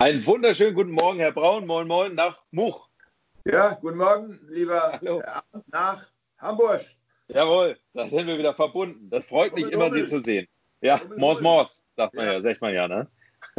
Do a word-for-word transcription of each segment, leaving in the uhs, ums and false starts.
Einen wunderschönen guten Morgen, Herr Braun. Moin, moin, nach Much. Ja, guten Morgen, lieber Hallo. Herr Abend, nach Hamburg. Jawohl, da sind wir wieder verbunden. Das freut mich Hummel, immer, Hummel. Sie zu sehen. Ja, Hummel, Mors, Hummel. Mors, sagt man Ja. ja, sagt man ja, ne?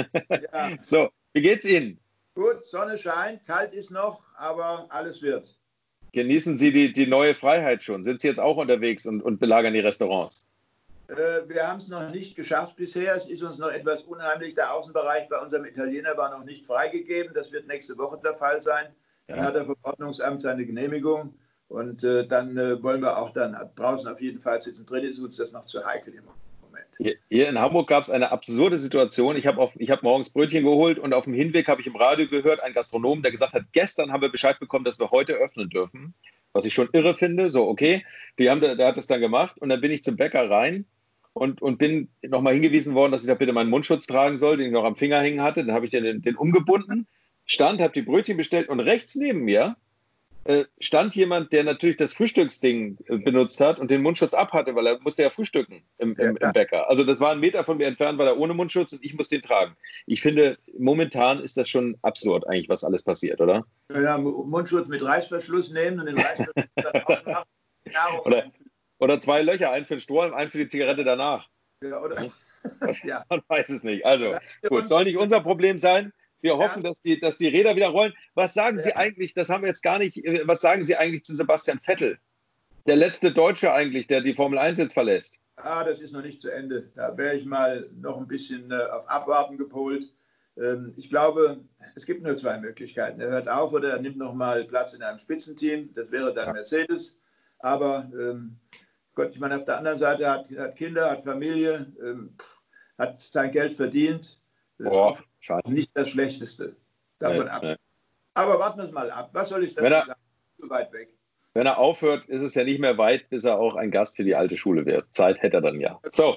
Ja, So, wie geht's Ihnen? gut, Sonne scheint, kalt ist noch, aber alles wird. Genießen Sie die, die neue Freiheit schon? Sind Sie jetzt auch unterwegs und, und belagern die Restaurants? Äh, wir haben es noch nicht geschafft bisher. Es ist uns noch etwas unheimlich. Der Außenbereich bei unserem Italiener war noch nicht freigegeben. Das wird nächste Woche der Fall sein. Dann Ja. hat der Verordnungsamt seine Genehmigung. Und äh, dann äh, wollen wir auch dann draußen auf jeden Fall sitzen. Drin ist uns das noch zu heikel im Moment. Hier, hier in Hamburg gab es eine absurde Situation. Ich habe hab morgens Brötchen geholt und auf dem Hinweg habe ich im Radio gehört, einen Gastronomen, der gesagt hat, gestern haben wir Bescheid bekommen, dass wir heute öffnen dürfen. Was ich schon irre finde. So, okay, die haben, der hat das dann gemacht. Und dann bin ich zum Bäcker rein und, und bin nochmal hingewiesen worden, dass ich da bitte meinen Mundschutz tragen soll, den ich noch am Finger hängen hatte. Dann habe ich den, den umgebunden, stand, habe die Brötchen bestellt und rechts neben mir äh, stand jemand, der natürlich das Frühstücksding äh, benutzt hat und den Mundschutz abhatte, weil er musste ja frühstücken im, im, im Bäcker. Also das war ein Meter von mir entfernt, war er ohne Mundschutz und ich muss den tragen. Ich finde, momentan ist das schon absurd eigentlich, was alles passiert, oder? Ja, Mundschutz mit Reißverschluss nehmen und den Reißverschluss dann aufmachen. Oder, oder zwei Löcher, einen für den Strohhalm, einen für die Zigarette danach. Ja, oder? Ja. Man weiß es nicht. Also, gut, soll nicht unser Problem sein. Wir hoffen, dass die, dass die Räder wieder rollen. Was sagen Sie eigentlich, das haben wir jetzt gar nicht, was sagen Sie eigentlich zu Sebastian Vettel? Der letzte Deutsche eigentlich, der die Formel eins jetzt verlässt. Ah, das ist noch nicht zu Ende. Da wäre ich mal noch ein bisschen äh, auf Abwarten gepolt. Ähm, ich glaube, es gibt nur zwei Möglichkeiten. Er hört auf oder er nimmt noch mal Platz in einem Spitzenteam. Das wäre dann Mercedes. Aber ähm, Gott, ich meine, auf der anderen Seite hat, hat Kinder, hat Familie, ähm, hat sein Geld verdient. Boah, schade. Nicht das Schlechteste davon nee, ab. Nee. Aber warten wir es mal ab. Was soll ich dazu er, sagen? Zu weit weg. Wenn er aufhört, ist es ja nicht mehr weit, bis er auch ein Gast für die alte Schule wird. Zeit hätte er dann ja. So.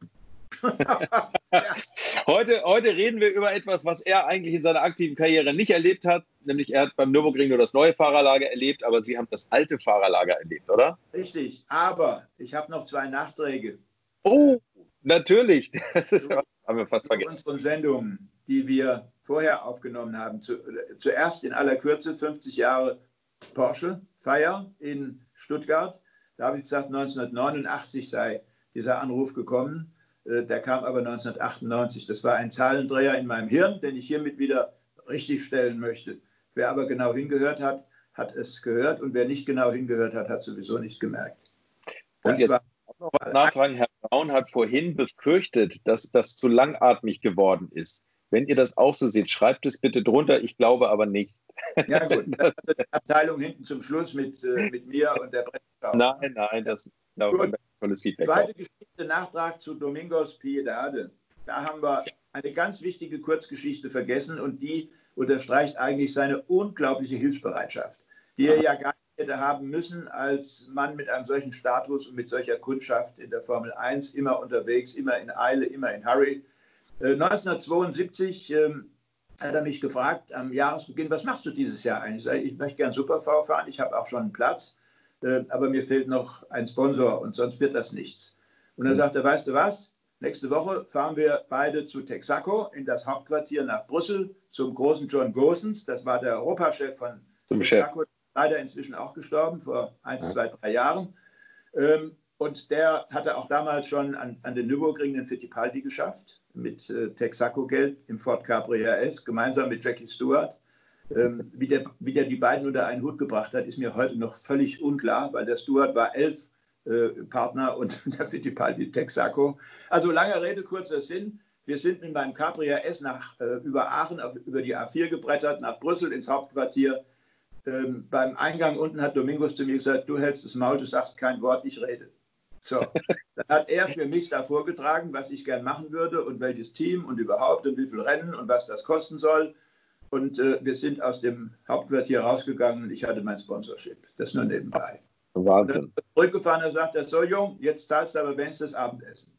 ja. heute, heute reden wir über etwas, was er eigentlich in seiner aktiven Karriere nicht erlebt hat. Nämlich er hat beim Nürburgring nur das neue Fahrerlager erlebt, aber Sie haben das alte Fahrerlager erlebt, oder? Richtig, aber ich habe noch zwei Nachträge. Oh, natürlich. Das ist, haben wir fast vergessen. Unseren Sendungen, die wir vorher aufgenommen haben. Zu, zuerst in aller Kürze fünfzig Jahre Porsche-Feier in Stuttgart. Da habe ich gesagt, neunzehnhundertneunundachtzig sei dieser Anruf gekommen. Der kam aber neunzehnhundertachtundneunzig. Das war ein Zahlendreher in meinem Hirn, den ich hiermit wieder richtig stellen möchte. Wer aber genau hingehört hat, hat es gehört. Und wer nicht genau hingehört hat, hat sowieso nicht gemerkt. Das und jetzt war noch was nachtragen. Herr Braun hat vorhin befürchtet, dass das zu langatmig geworden ist. Wenn ihr das auch so seht, schreibt es bitte drunter. Ich glaube aber nicht. Ja gut, das ist die Abteilung hinten zum Schluss mit, äh, mit mir und der Presseschau. Nein, nein, das ist ein tolles Feedback. Zweite Geschichte, Nachtrag zu Domingos Piedade. Da haben wir eine ganz wichtige Kurzgeschichte vergessen und die unterstreicht eigentlich seine unglaubliche Hilfsbereitschaft, die er ja gar nicht hätte haben müssen als Mann mit einem solchen Status und mit solcher Kundschaft in der Formel eins, immer unterwegs, immer in Eile, immer in Hurry. Äh, neunzehnhundertzweiundsiebzig ähm, hat er mich gefragt am Jahresbeginn, was machst du dieses Jahr eigentlich? Ich sage, ich möchte gern Super-V fahren, ich habe auch schon einen Platz, äh, aber mir fehlt noch ein Sponsor und sonst wird das nichts. Und dann sagt er, weißt du was, nächste Woche fahren wir beide zu Texaco in das Hauptquartier nach Brüssel zum großen John Gosens, das war der Europachef von zum Texaco, Chef. Leider inzwischen auch gestorben, vor eins, ja. zwei, drei Jahren. Ähm, und der hatte auch damals schon an, an den Nürburgring den Fittipaldi geschafft, mit äh, Texaco-Geld im Ford Capri R S, gemeinsam mit Jackie Stewart. Ähm, wie, der, wie der die beiden unter einen Hut gebracht hat, ist mir heute noch völlig unklar, weil der Stewart war elf äh, Partner und der Fittipaldi Texaco. Also lange Rede, kurzer Sinn. Wir sind mit meinem Capri R S nach, äh, über Aachen, auf, über die A vier gebrettert, nach Brüssel ins Hauptquartier. Ähm, beim Eingang unten hat Domingos zu mir gesagt, du hältst das Maul, du sagst kein Wort, ich rede. So, dann hat er für mich da vorgetragen, was ich gern machen würde und welches Team und überhaupt und wie viel Rennen und was das kosten soll. Und äh, wir sind aus dem Hauptquartier rausgegangen und ich hatte mein Sponsorship. Das nur nebenbei. Wahnsinn. Und dann zurückgefahren, er sagt er, so Jung, jetzt zahlst du aber wenigstens das Abendessen.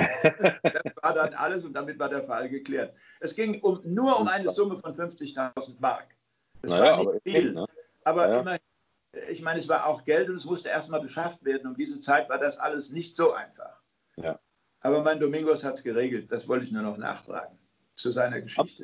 Das war dann alles und damit war der Fall geklärt. Es ging um, nur um eine Summe von fünfzigtausend Mark. Das naja, war nicht aber viel, ne? aber naja. immerhin. Ich meine, es war auch Geld und es musste erstmal beschafft werden. Um diese Zeit war das alles nicht so einfach. Ja. Aber mein Domingos hat es geregelt. Das wollte ich nur noch nachtragen zu seiner Geschichte.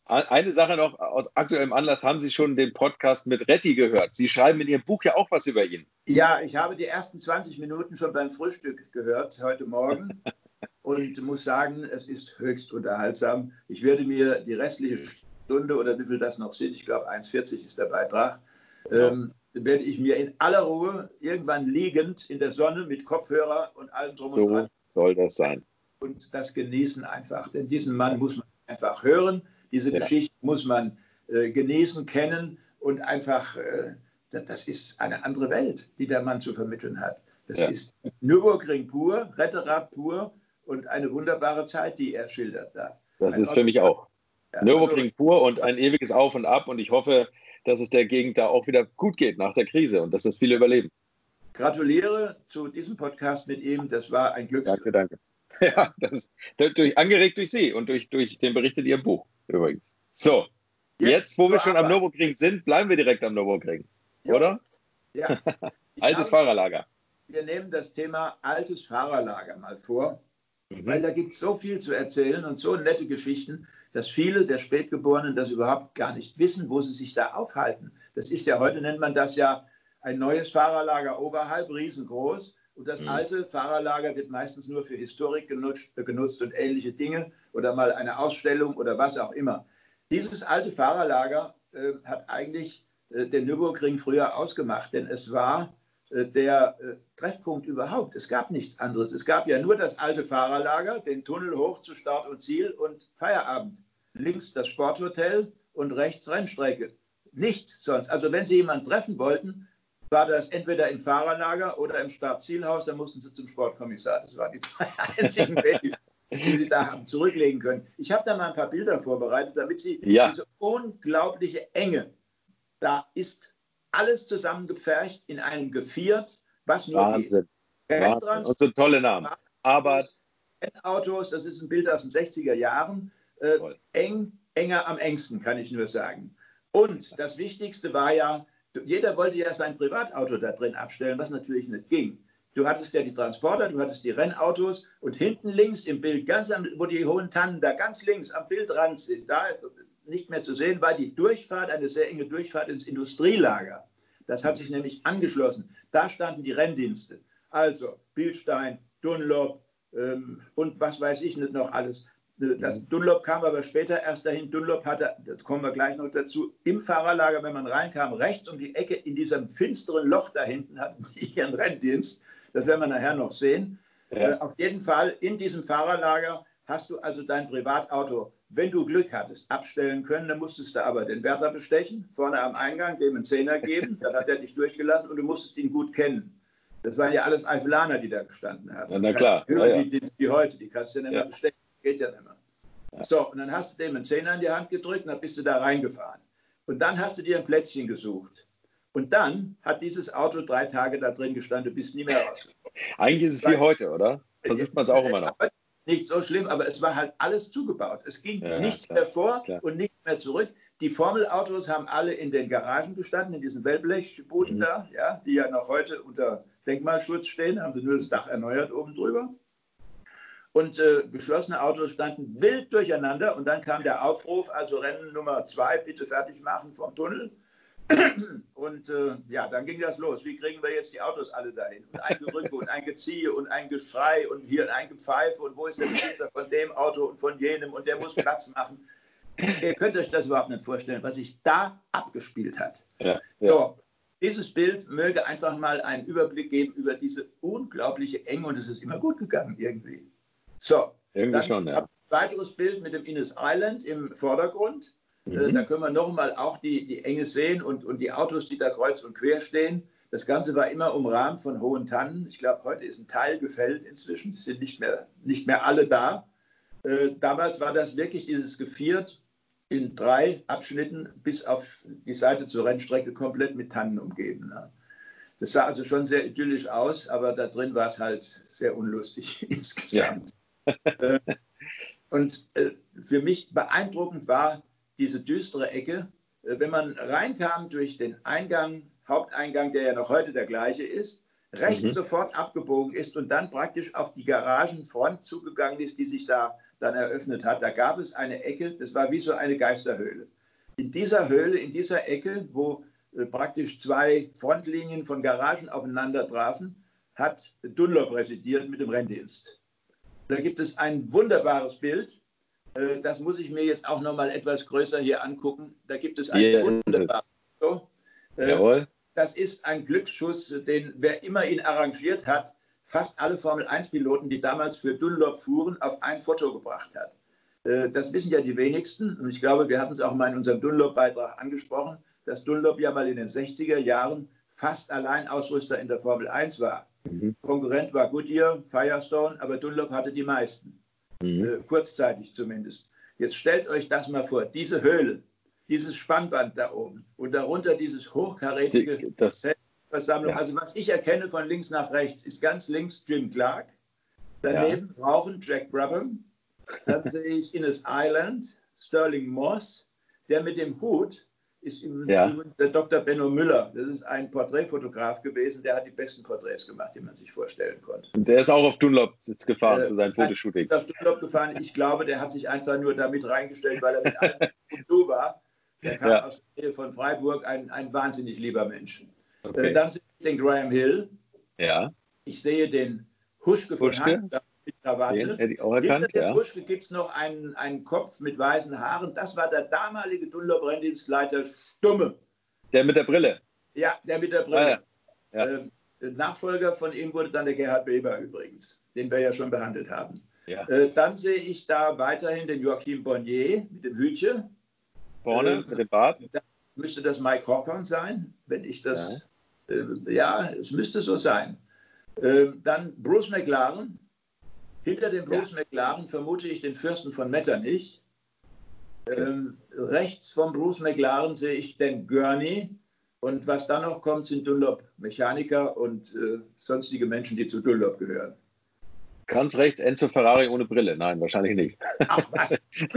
Eine Sache noch aus aktuellem Anlass, haben Sie schon den Podcast mit Retti gehört? Sie schreiben in Ihrem Buch ja auch was über ihn. Ja, ich habe die ersten zwanzig Minuten schon beim Frühstück gehört heute Morgen und muss sagen, es ist höchst unterhaltsam. Ich werde mir die restliche Stunde oder wie viel das noch sind, ich glaube eins vierzig ist der Beitrag, ja. ähm, werde ich mir in aller Ruhe irgendwann liegend in der Sonne mit Kopfhörer und allem drum und dran. So soll das sein. Und das genießen einfach, denn diesen Mann muss man einfach hören. Diese ja. Geschichte muss man äh, genießen, kennen und einfach, äh, das, das ist eine andere Welt, die der Mann zu vermitteln hat. Das ja. ist Nürburgring pur, Retterrad pur und eine wunderbare Zeit, die er schildert da. Das ein ist für mich auch. Ja, Nürburgring also, pur und ein ewiges Auf und Ab und ich hoffe, dass es der Gegend da auch wieder gut geht nach der Krise und dass das viele überleben. Gratuliere zu diesem Podcast mit ihm, das war ein Glücksgriff. Danke, danke. Ja, das, durch, angeregt durch Sie und durch, durch den Bericht in Ihrem Buch übrigens. So, jetzt, jetzt wo wir schon am Nürburgring sind, bleiben wir direkt am Nürburgring, ja. oder? Ja. Altes habe, Fahrerlager. Wir nehmen das Thema altes Fahrerlager mal vor, mhm. weil da gibt es so viel zu erzählen und so nette Geschichten, dass viele der Spätgeborenen das überhaupt gar nicht wissen, wo sie sich da aufhalten. Das ist ja, heute nennt man das ja ein neues Fahrerlager oberhalb, riesengroß. Und das alte Fahrerlager wird meistens nur für Historik genutzt, genutzt und ähnliche Dinge oder mal eine Ausstellung oder was auch immer. Dieses alte Fahrerlager äh, hat eigentlich äh, den Nürburgring früher ausgemacht, denn es war äh, der äh, Treffpunkt überhaupt. Es gab nichts anderes. Es gab ja nur das alte Fahrerlager, den Tunnel hoch zu Start und Ziel und Feierabend. Links das Sporthotel und rechts Rennstrecke. Nichts sonst. Also wenn Sie jemanden treffen wollten, war das entweder im Fahrerlager oder im Startzielhaus, da mussten sie zum Sportkommissar. Das waren die zwei einzigen Wege, die sie da haben zurücklegen können. Ich habe da mal ein paar Bilder vorbereitet, damit Sie ja. diese unglaubliche Enge, da ist alles zusammengepfercht in einem Geviert, was nur Wahnsinn. geht. Wahnsinn. Und so tolle Namen. Aber Autos, das ist ein Bild aus den sechziger Jahren, äh, eng, enger am engsten, kann ich nur sagen. Und das Wichtigste war ja, jeder wollte ja sein Privatauto da drin abstellen, was natürlich nicht ging. Du hattest ja die Transporter, du hattest die Rennautos und hinten links im Bild, ganz am, wo die hohen Tannen da ganz links am Bildrand sind, da nicht mehr zu sehen, war die Durchfahrt, eine sehr enge Durchfahrt ins Industrielager. Das hat sich nämlich angeschlossen. Da standen die Renndienste. Also Bilstein, Dunlop ähm, und was weiß ich nicht noch alles. Das Dunlop kam aber später erst dahin. Dunlop hatte, das kommen wir gleich noch dazu, im Fahrerlager, wenn man reinkam, rechts um die Ecke in diesem finsteren Loch da hinten hatten die ihren Renndienst. Das werden wir nachher noch sehen. Ja. Äh, auf jeden Fall in diesem Fahrerlager hast du also dein Privatauto, wenn du Glück hattest, abstellen können. Dann musstest du aber den Wärter bestechen, vorne am Eingang, dem einen Zehner geben. Dann hat er dich durchgelassen und du musstest ihn gut kennen. Das waren ja alles Eifelaner, die da gestanden haben. Ja, na klar. Ja, ja, ja. Die, die heute, die kannst du ja nicht mehr ja. bestechen. Geht ja nicht mehr. Ja. So, und dann hast du dem einen Zehner in die Hand gedrückt und dann bist du da reingefahren. Und dann hast du dir ein Plätzchen gesucht. Und dann hat dieses Auto drei Tage da drin gestanden, du bist nie mehr rausgekommen. Eigentlich ist es wie heute, oder? Versucht man es auch immer noch. Nicht so schlimm, aber es war halt alles zugebaut. Es ging ja, nichts klar, mehr vor klar. und nichts mehr zurück. Die Formelautos haben alle in den Garagen gestanden, in diesen Wellblechbuden mhm. da, ja, die ja noch heute unter Denkmalschutz stehen, haben sie nur das Dach erneuert oben drüber. Und äh, geschlossene Autos standen wild durcheinander und dann kam der Aufruf, also Rennen Nummer zwei, bitte fertig machen vom Tunnel. Und äh, ja, dann ging das los. Wie kriegen wir jetzt die Autos alle dahin? Und ein Gerücke und ein Geziehe und ein Geschrei und hier ein Gepfeife und wo ist der Besitzer von dem Auto und von jenem und der muss Platz machen. Ihr könnt euch das überhaupt nicht vorstellen, was sich da abgespielt hat. Ja, ja. So, dieses Bild möge einfach mal einen Überblick geben über diese unglaubliche Enge und es ist immer gut gegangen irgendwie. So, irgendwie dann schon, ja. Ein weiteres Bild mit dem Innes Island im Vordergrund. Mhm. Da können wir nochmal auch die, die Enge sehen und, und die Autos, die da kreuz und quer stehen. Das Ganze war immer umrahmt von hohen Tannen. Ich glaube, heute ist ein Teil gefällt inzwischen. Es sind nicht mehr, nicht mehr alle da. Äh, damals war das wirklich dieses Geviert in drei Abschnitten bis auf die Seite zur Rennstrecke komplett mit Tannen umgeben. Ne? Das sah also schon sehr idyllisch aus, aber da drin war es halt sehr unlustig insgesamt. Ja. äh, und äh, für mich beeindruckend war diese düstere Ecke. Wenn man reinkam durch den Eingang, Haupteingang, der ja noch heute der gleiche ist, rechts Mhm. sofort abgebogen ist und dann praktisch auf die Garagenfront zugegangen ist, die sich da dann eröffnet hat. Da gab es eine Ecke, das war wie so eine Geisterhöhle. In dieser Höhle, in dieser Ecke, wo äh, praktisch zwei Frontlinien von Garagen aufeinander trafen, hat Dunlop residiert mit dem Renndienst. Da gibt es ein wunderbares Bild. Äh, das muss ich mir jetzt auch noch mal etwas größer hier angucken. Da gibt es ein Hier wunderbares Foto. Äh, Jawohl. Das ist ein Glücksschuss, den wer immer ihn arrangiert hat, fast alle Formel eins Piloten, die damals für Dunlop fuhren, auf ein Foto gebracht hat. Äh, Das wissen ja die wenigsten. Und ich glaube, wir hatten es auch mal in unserem Dunlop-Beitrag angesprochen, dass Dunlop ja mal in den sechziger Jahren fast Alleinausrüster in der Formel eins war. Mhm. Konkurrent war Goodyear, Firestone, aber Dunlop hatte die meisten. Mhm. Äh, kurzzeitig zumindest. Jetzt stellt euch das mal vor, diese Höhle, dieses Spannband da oben und darunter dieses hochkarätige Das, Versammlung. ja. Also was ich erkenne von links nach rechts, ist ganz links Jim Clark, daneben Ja. rauchen Jack Brabham, dann sehe ich Ines Island, Sterling Moss, der mit dem Hut ist Ja. übrigens der Doktor Benno Müller. Das ist ein Porträtfotograf gewesen, der hat die besten Porträts gemacht, die man sich vorstellen konnte. Und der ist auch auf Dunlop gefahren Äh, zu seinem Fotoshooting. Auf Dunlop gefahren. Ich glaube, der hat sich einfach nur damit reingestellt, weil er mit allen und du war. Der kam Ja. aus der Nähe von Freiburg, ein, ein wahnsinnig lieber Mensch. Okay. Äh, dann sehe ich den Graham Hill. Ja, Ich sehe den Huschke von Huschke. Hand mit Krawatte. den hätte ich auch Hinter erkannt. dem Ja. Huschke gibt es noch einen, einen Kopf mit weißen Haaren. Das war der damalige Dunlop-Renndienstleiter Stumme. Der mit der Brille. Ja, der mit der Brille. Ah, ja. Ja. Ähm, Nachfolger von ihm wurde dann der Gerhard Weber übrigens, den wir ja schon behandelt haben. Ja. Äh, dann sehe ich da weiterhin den Joachim Bonnier mit dem Hütchen. Vorne Ähm, mit dem Bart. Da müsste das Mike Hawthorne sein, wenn ich das. Ja, äh, ja es müsste so sein. Ähm, dann Bruce McLaren. Hinter dem Bruce Ja. McLaren vermute ich den Fürsten von Metternich. Ähm, rechts von Bruce McLaren sehe ich den Gurney. Und was dann noch kommt, sind Dunlop-Mechaniker und äh, sonstige Menschen, die zu Dunlop gehören. Ganz rechts Enzo Ferrari ohne Brille. Nein, wahrscheinlich nicht. Ach was!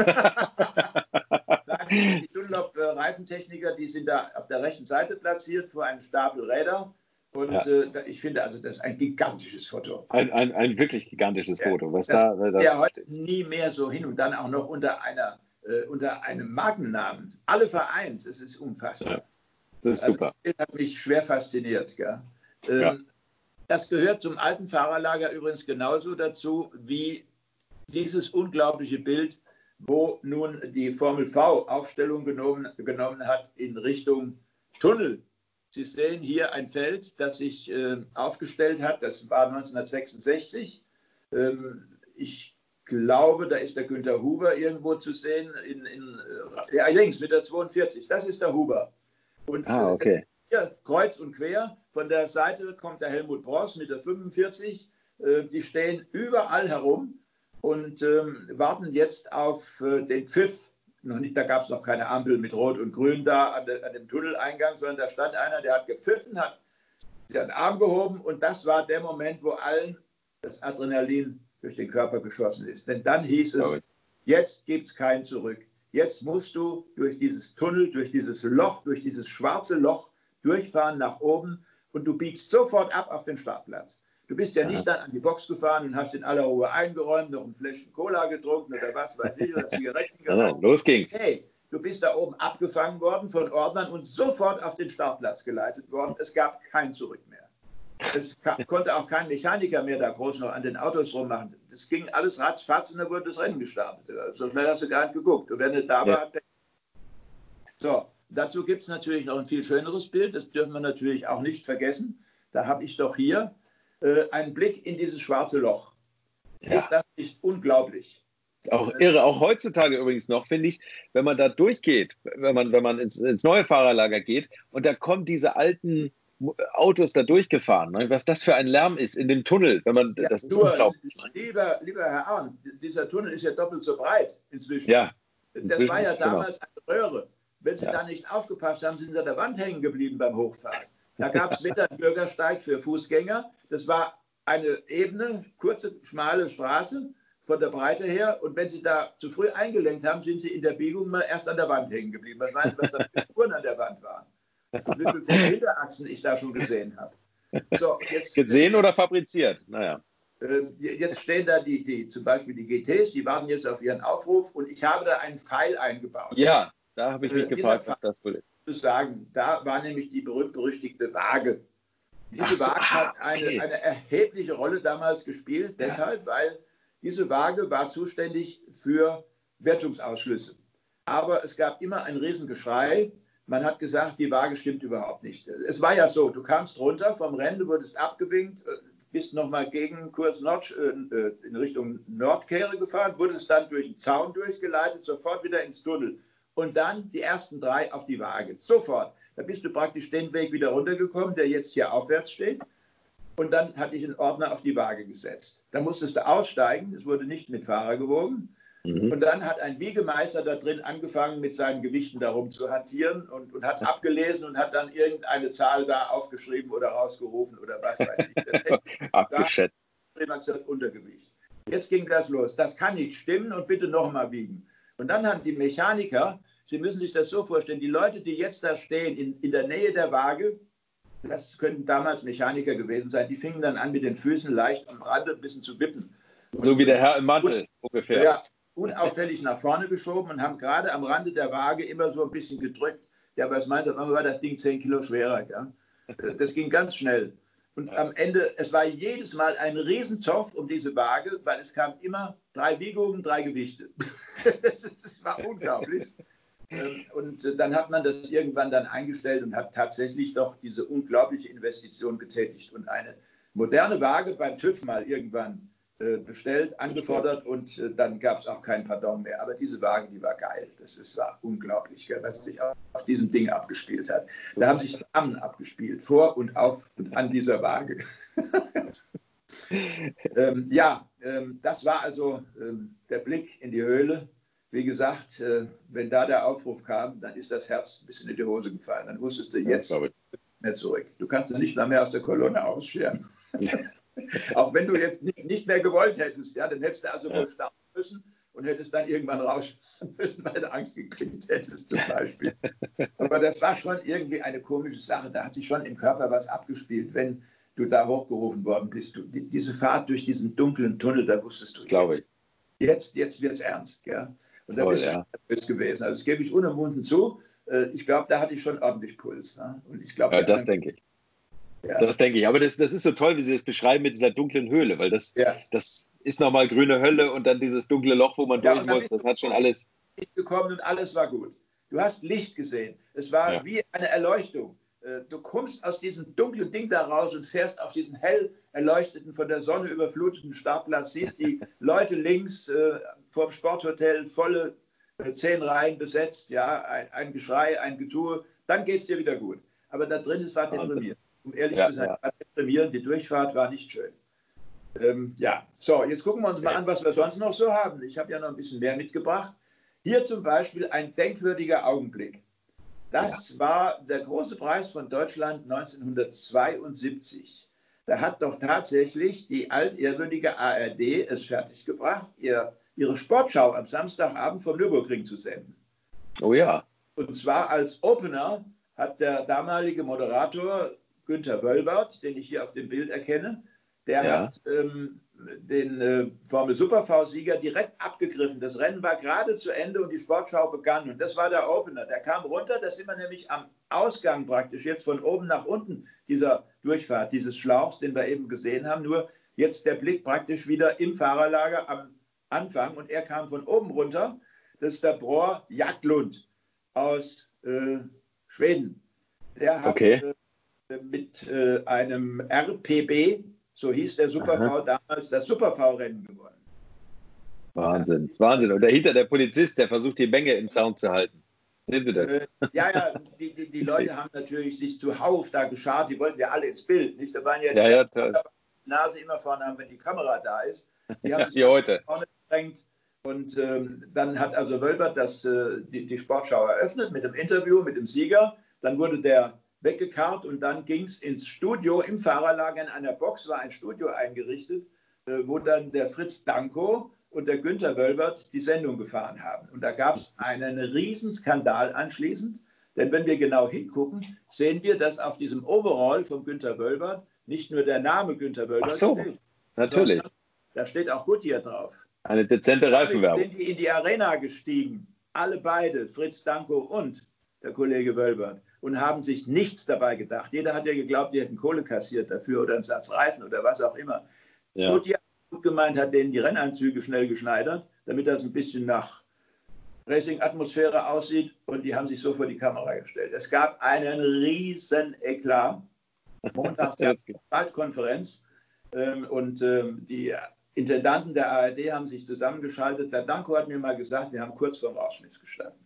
Die Dunlop-Reifentechniker, die sind da auf der rechten Seite platziert vor einem Stapel Räder. Und Ja. äh, ich finde, also das ist ein gigantisches Foto. Ein, ein, ein wirklich gigantisches Ja, Foto. Was das da, da, ja heute nie mehr so hin und dann auch noch unter, einer, äh, unter einem Markennamen. Alle vereint, es ist unfassbar. Ja, das ist Also, super. das hat mich schwer fasziniert. Gell? Ähm, Ja. Das gehört zum alten Fahrerlager übrigens genauso dazu wie dieses unglaubliche Bild, wo nun die Formel V Aufstellung genommen, genommen hat in Richtung Tunnel. Sie sehen hier ein Feld, das sich äh, aufgestellt hat. Das war neunzehnhundertsechsundsechzig. Ähm, ich glaube, da ist der Günther Huber irgendwo zu sehen. In, in, äh, ja, links mit der zweiundvierzig. Das ist der Huber. Und Ah, okay. hier kreuz und quer. Von der Seite kommt der Helmut Bross mit der fünfundvierzig. Äh, die stehen überall herum und ähm, warten jetzt auf äh, den Pfiff. Noch nicht, da gab es noch keine Ampel mit Rot und Grün da an, der, an dem Tunneleingang, sondern da stand einer, der hat gepfiffen, hat den Arm gehoben und das war der Moment, wo allen das Adrenalin durch den Körper geschossen ist. Denn dann hieß es, jetzt gibt es kein Zurück. Jetzt musst du durch dieses Tunnel, durch dieses Loch, durch dieses schwarze Loch durchfahren nach oben und du biegst sofort ab auf den Startplatz. Du bist ja Aha. nicht dann an die Box gefahren und hast in aller Ruhe eingeräumt, noch ein Fläschchen Cola getrunken oder was weiß ich, oder Zigaretten Nein, nein, geraucht. los ging's. Hey, du bist da oben abgefangen worden von Ordnern und sofort auf den Startplatz geleitet worden. Es gab kein Zurück mehr. Es konnte auch kein Mechaniker mehr da groß noch an den Autos rummachen. Das ging alles ratzfatz und dann wurde das Rennen gestartet. So schnell hast du gar nicht geguckt. Und wer nicht da war, hat... So, dazu gibt es natürlich noch ein viel schöneres Bild. Das dürfen wir natürlich auch nicht vergessen. Da habe ich doch hier äh, einen Blick in dieses schwarze Loch. Ja. Ist das nicht unglaublich? Auch irre, auch heutzutage übrigens noch, finde ich, wenn man da durchgeht, wenn man, wenn man ins, ins neue Fahrerlager geht und da kommen diese alten Autos da durchgefahren, ne? Was das für ein Lärm ist in dem Tunnel, wenn man, Ja, das ist nur, unglaublich. lieber, lieber Herr Arndt, dieser Tunnel ist ja doppelt so breit inzwischen. Ja, das inzwischen, war ja genau. damals eine Röhre. Wenn Sie Ja. da nicht aufgepasst haben, sind Sie an der Wand hängen geblieben beim Hochfahren. Da gab es weder einen Bürgersteig für Fußgänger, das war eine ebene, kurze, schmale Straße von der Breite her. Und wenn Sie da zu früh eingelenkt haben, sind Sie in der Biegung mal erst an der Wand hängen geblieben. Was meinen Sie, was da für Spuren an der Wand waren? Und wie viele Hinterachsen ich da schon gesehen habe. So, jetzt, Gesehen oder fabriziert? Naja. Äh, jetzt stehen da die, die, zum Beispiel die G Ts, die warten jetzt auf ihren Aufruf und ich habe da einen Pfeil eingebaut. Ja, da habe ich mich äh, gefragt, was das wohl ist. Zu sagen, da war nämlich die berühmt-berüchtigte Waage. Diese So, Waage ah, hat eine, okay. eine erhebliche Rolle damals gespielt, Ja. deshalb, weil diese Waage war zuständig für Wertungsausschlüsse. Aber es gab immer ein Riesengeschrei. Man hat gesagt, die Waage stimmt überhaupt nicht. Es war ja so, du kamst runter vom Rennen, du wurdest abgewinkt, bist nochmal gegen Kurs Nord, äh, in Richtung Nordkehre gefahren, wurdest dann durch den Zaun durchgeleitet, sofort wieder ins Tunnel. Und dann die ersten drei auf die Waage. Sofort. Da bist du praktisch den Weg wieder runtergekommen, der jetzt hier aufwärts steht. Und dann hatte ich einen Ordner auf die Waage gesetzt. Da musstest du aussteigen, es wurde nicht mit Fahrer gewogen. Mhm. Und dann hat ein Wiegemeister da drin angefangen, mit seinen Gewichten darum zu hantieren und, und hat abgelesen und hat dann irgendeine Zahl da aufgeschrieben oder rausgerufen oder was weiß ich. Abgeschätzt. Da hat man gesagt, Untergewicht. Jetzt ging das los. Das kann nicht stimmen und bitte nochmal wiegen. Und dann haben die Mechaniker, Sie müssen sich das so vorstellen, die Leute, die jetzt da stehen, in, in der Nähe der Waage, das könnten damals Mechaniker gewesen sein, die fingen dann an, mit den Füßen leicht am Rande ein bisschen zu wippen. So und, wie der Herr im Mantel und, ungefähr. Ja, unauffällig nach vorne geschoben und haben gerade am Rande der Waage immer so ein bisschen gedrückt. Ja, was meinte, war das Ding zehn Kilo schwerer. Ja? Das ging ganz schnell. Und am Ende, es war jedes Mal ein Riesenzoff um diese Waage, weil es kamen immer drei Wiegungen, drei Gewichte. das, das war unglaublich. Und dann hat man das irgendwann dann eingestellt und hat tatsächlich doch diese unglaubliche Investition getätigt und eine moderne Waage beim TÜV mal irgendwann bestellt, angefordert und dann gab es auch kein Pardon mehr. Aber diese Waage, die war geil. Das ist, war unglaublich, was sich auf diesem Ding abgespielt hat. Da haben sich Dramen abgespielt, vor und auf und an dieser Waage. ähm, ja, ähm, das war also ähm, der Blick in die Höhle. Wie gesagt, äh, wenn da der Aufruf kam, dann ist das Herz ein bisschen in die Hose gefallen. Dann wusstest du jetzt nicht mehr zurück. Du kannst dich nicht mal mehr aus der Kolonne ausscheren. Auch wenn du jetzt nicht, nicht mehr gewollt hättest, ja, dann hättest du also ja. wohl starten müssen und hättest dann irgendwann rausfahren müssen, weil du Angst gekriegt hättest zum Beispiel. Aber das war schon irgendwie eine komische Sache. Da hat sich schon im Körper was abgespielt, wenn du da hochgerufen worden bist. Du, die, diese Fahrt durch diesen dunklen Tunnel, da wusstest du, das glaube ich. Jetzt, jetzt wird es ernst. Ja? Und da Toll, bist du ja. schon nervös gewesen. Also das gebe ich unumwunden zu. Ich glaube, da hatte ich schon ordentlich Puls. Ne? Und ich glaube, ja, das denke ich. Ja. Das denke ich. Aber das, das ist so toll, wie Sie das beschreiben mit dieser dunklen Höhle, weil das, ja. das ist nochmal grüne Hölle und dann dieses dunkle Loch, wo man ja, durch muss. Das hat schon alles. Licht gekommen und alles war gut. Du hast Licht gesehen. Es war ja. wie eine Erleuchtung. Du kommst aus diesem dunklen Ding da raus und fährst auf diesen hell erleuchteten, von der Sonne überfluteten Startplatz, siehst die Leute links äh, vor dem Sporthotel, volle äh, zehn Reihen besetzt, ja, ein, ein Geschrei, ein Getue, dann geht es dir wieder gut. Aber da drin ist was deprimierend. Um ehrlich ja, zu sein, ja. deprimierend, die Durchfahrt war nicht schön. Ähm, ja, so, jetzt gucken wir uns mal an, was wir sonst noch so haben. Ich habe ja noch ein bisschen mehr mitgebracht. Hier zum Beispiel ein denkwürdiger Augenblick. Das ja. war der große Preis von Deutschland neunzehnhundertzweiundsiebzig. Da hat doch tatsächlich die altehrwürdige A R D es fertiggebracht, ihr, ihre Sportschau am Samstagabend vom Nürburgring zu senden. Oh ja. Und zwar als Opener hat der damalige Moderator Günther Wölbert, den ich hier auf dem Bild erkenne, der ja. hat ähm, den äh, Formel-Super-V-Sieger direkt abgegriffen. Das Rennen war gerade zu Ende und die Sportschau begann. Und das war der Opener. Der kam runter, da sind wir nämlich am Ausgang praktisch, jetzt von oben nach unten dieser Durchfahrt, dieses Schlauchs, den wir eben gesehen haben. Nur jetzt der Blick praktisch wieder im Fahrerlager am Anfang. Und er kam von oben runter. Das ist der Bror Jagdlund aus äh, Schweden. Der hat okay. äh, mit äh, einem R P B, so hieß der Super-V damals, das Super-V-Rennen gewonnen. Wahnsinn, ja. Wahnsinn. Und dahinter der Polizist, der versucht, die Menge in Zaun zu halten. Sehen Sie das? Äh, ja, ja, die, die, die Leute haben natürlich sich zuhauf da geschart, die wollten ja alle ins Bild, nicht? Da waren ja, ja, die ja Nase immer vorne haben, wenn die Kamera da ist. Die haben sich Wie heute. vorne gedrängt. Und ähm, dann hat also Wölbert das, äh, die, die Sportschau eröffnet mit dem Interview mit dem Sieger. Dann wurde der weggekarrt und dann ging es ins Studio. Im Fahrerlager in einer Box war ein Studio eingerichtet, äh, wo dann der Fritz Danko und der Günther Wölbert die Sendung gefahren haben. Und da gab es einen Riesenskandal anschließend. Denn wenn wir genau hingucken, sehen wir, dass auf diesem Overall von Günter Wölbert nicht nur der Name Günter Wölbert Ach so, steht, natürlich. da steht auch Goodyear drauf. Eine dezente Reifenwerbung. Damit sind die in die Arena gestiegen, alle beide, Fritz Danko und der Kollege Wölbert, und haben sich nichts dabei gedacht. Jeder hat ja geglaubt, die hätten Kohle kassiert dafür oder einen Satz Reifen oder was auch immer. Ja. Goodyear gut gemeint, hat denen die Rennanzüge schnell geschneidert, damit das ein bisschen nach Racing-Atmosphäre aussieht, und die haben sich so vor die Kamera gestellt. Es gab einen riesen Eklat. Montags gab es eine Waldkonferenz ähm, und ähm, die Intendanten der A R D haben sich zusammengeschaltet. Der Danko hat mir mal gesagt, wir haben kurz vorm Ausschnitt gestanden.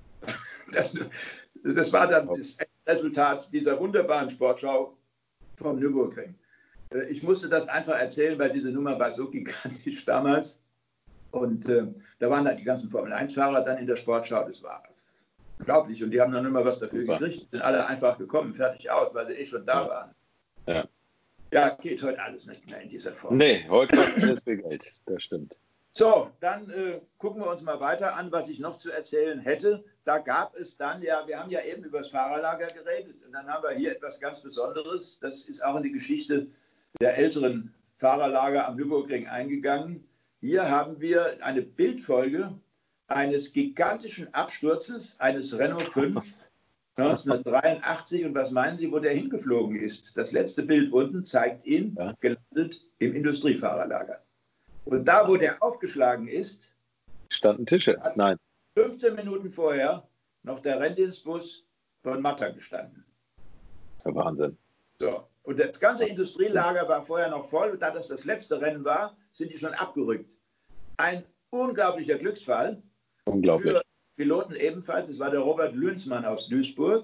Das, das war dann das Resultat dieser wunderbaren Sportschau vom Nürburgring. Ich musste das einfach erzählen, weil diese Nummer war so gigantisch damals. Und äh, da waren dann die ganzen Formel eins Fahrer dann in der Sportschau. Das war unglaublich. Und die haben dann immer was dafür Super. gekriegt. Sind alle einfach gekommen, fertig aus, weil sie eh schon da ja. waren. Ja. Ja, geht heute alles nicht mehr in dieser Form. Nee, heute kostet alles viel Geld. Das stimmt. So, dann äh, gucken wir uns mal weiter an, was ich noch zu erzählen hätte. Da gab es dann, ja, wir haben ja eben über das Fahrerlager geredet. Und dann haben wir hier etwas ganz Besonderes. Das ist auch in die Geschichte der älteren Fahrerlager am Nürburgring eingegangen. Hier haben wir eine Bildfolge eines gigantischen Absturzes eines Renault fünf neunzehnhundertdreiundachtzig. Und was meinen Sie, wo der hingeflogen ist? Das letzte Bild unten zeigt ihn ja. gelandet im Industriefahrerlager. Und da, wo der aufgeschlagen ist, standen Tische. Nein. fünfzehn Minuten vorher noch der Renndienstbus von Matta gestanden. Das ist ja Wahnsinn. So. Und das ganze Industrielager war vorher noch voll. Und da das das letzte Rennen war, sind die schon abgerückt. Ein unglaublicher Glücksfall. Unglaublich. Für Piloten ebenfalls. Es war der Robert Lünzmann aus Duisburg,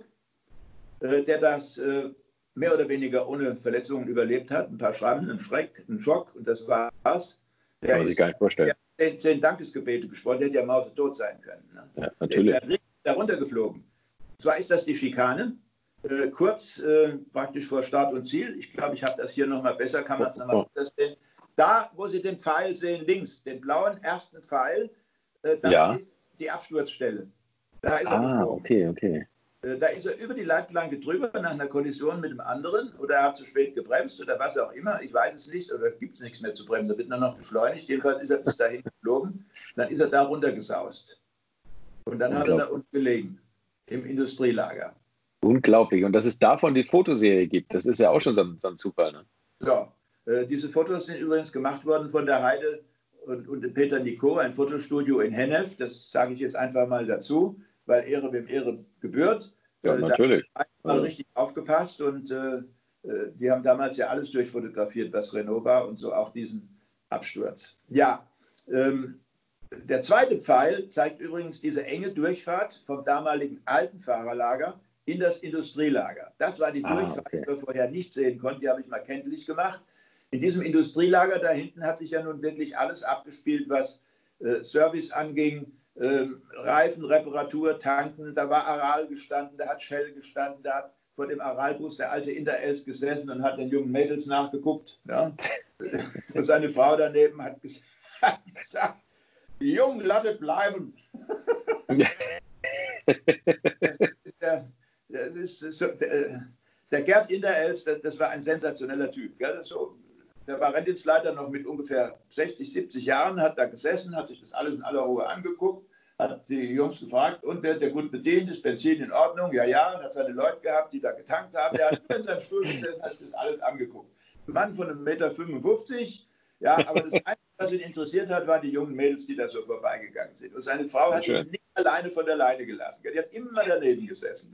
äh, der das äh, mehr oder weniger ohne Verletzungen überlebt hat. Ein paar Schrammen, ein Schreck, ein Schock, und das war's. Der Kann man sich gar nicht vorstellen. Der hat zehn Dankesgebete gesprochen, der hätte ja mausetot sein können. Ne? Ja, natürlich. Der ist da runtergeflogen. Und zwar ist das die Schikane. Äh, kurz äh, praktisch vor Start und Ziel. Ich glaube, ich habe das hier nochmal besser, kann man es nochmal besser sehen. Da, wo Sie den Pfeil sehen, links, den blauen ersten Pfeil, äh, das ja. ist die Absturzstelle. Da ist er ah, geflogen. okay, okay. Äh, da ist er über die Leitplanke drüber nach einer Kollision mit dem anderen, oder er hat zu spät gebremst oder was auch immer. Ich weiß es nicht, oder es gibt nichts mehr zu bremsen. Da wird nur noch beschleunigt. Jedenfalls ist er bis dahin geflogen. Dann ist er da runtergesaust. Und dann hat er da unten gelegen, im Industrielager. Unglaublich. Und dass es davon die Fotoserie gibt, das ist ja auch schon so ein, so ein Zufall. Ne? So, äh, diese Fotos sind übrigens gemacht worden von der Heide und, und Peter Nicot, ein Fotostudio in Hennef. Das sage ich jetzt einfach mal dazu, weil Ehre wem Ehre gebührt. Ja, äh, natürlich. Da hat man richtig aufgepasst, und äh, die haben damals ja alles durchfotografiert, was Renault war, und so auch diesen Absturz. Ja, ähm, der zweite Pfeil zeigt übrigens diese enge Durchfahrt vom damaligen alten Fahrerlager in das Industrielager. Das war die ah, Durchfahrt, okay. die wir vorher nicht sehen konnten. Die habe ich mal kenntlich gemacht. In diesem Industrielager da hinten hat sich ja nun wirklich alles abgespielt, was äh, Service anging, äh, Reifen, Reparatur, Tanken. Da war Aral gestanden, da hat Shell gestanden, da hat vor dem Aralbus der alte Inter-Els gesessen und hat den jungen Mädels nachgeguckt. Ja. Und seine Frau daneben hat gesagt, die jungen Latte bleiben. Das ist der, das ist so, der, der Gerd Inter-Els, das, das war ein sensationeller Typ. Gell? So, der war Renndienstleiter noch mit ungefähr sechzig, siebzig Jahren, hat da gesessen, hat sich das alles in aller Ruhe angeguckt, hat die Jungs gefragt, und wird der gut bedient, ist Benzin in Ordnung? Ja, ja, und hat seine Leute gehabt, die da getankt haben. Der hat in seinem Stuhl gesessen, hat sich das alles angeguckt. Ein Mann von einem Meter fünfundfünfzig, ja, aber das Einzige, was ihn interessiert hat, waren die jungen Mädels, die da so vorbeigegangen sind. Und seine Frau hat ihn nicht alleine von der Leine gelassen. Die hat immer daneben gesessen.